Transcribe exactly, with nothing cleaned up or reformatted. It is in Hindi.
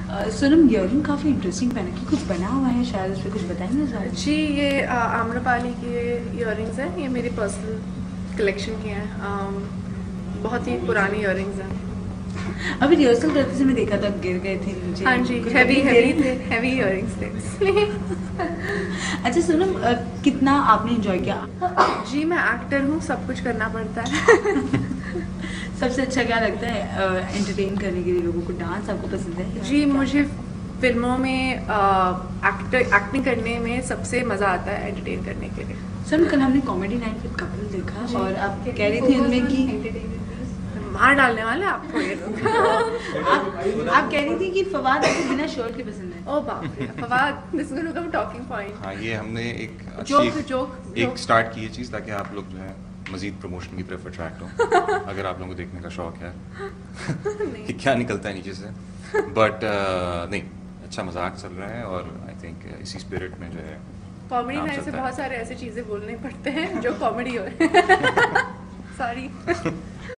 सोनम, ईयरिंग काफ़ी इंटरेस्टिंग पहना कि कुछ बना हुआ है शायद, उस पर कुछ बताएंगे सर? जी, ये आम्रपाली के ईयरिंग्स हैं। ये मेरी पर्सनल कलेक्शन की हैं। um, बहुत ही पुरानी ईयरिंग्स हैं। अभी रिहर्सल करते समय देखा था, गिर गए थे नीचे। हाँ जी, हैवी हैवी थे, हैवी ईयरिंग्स थे इसलिए। अच्छा सोनम, कितना आपने एंजॉय किया? जी, मैं एक्टर हूँ, सब कुछ करना पड़ता है। सबसे अच्छा क्या लगता है एंटरटेन करने के लिए लोगों को? डांस आपको पसंद है? जी, मुझे फिल्मों में एक्टर एक्टिंग करने में सबसे मज़ा आता है, एंटरटेन करने के लिए। सर, कल हमने कॉमेडी नाइट विद कपिल देखा और आप कह रही थी उनमें कि मार डालने वाले आपको ये लोग। आप, आप कह रही थी कि फवाद आपको बिना शर्ट के पसंद है। ओ बाप रे, Fawad, this is gonna talking point. हाँ, ये हमने एक जोक जोक एक स्टार्ट की है चीज़, ताकि आप लोग जो है मजीद प्रमोशन की तरफ अट्रैक्ट हो। अगर आप लोगों को देखने का शौक है कि क्या निकलता है नीचे से, बट uh, नहीं, अच्छा मजाक चल रहा है और आई थिंक इसी स्पिरिट में जो है कॉमेडी में ऐसे बहुत सारे ऐसे चीज़ें बोलने पड़ते हैं जो कॉमेडी हो। सॉरी।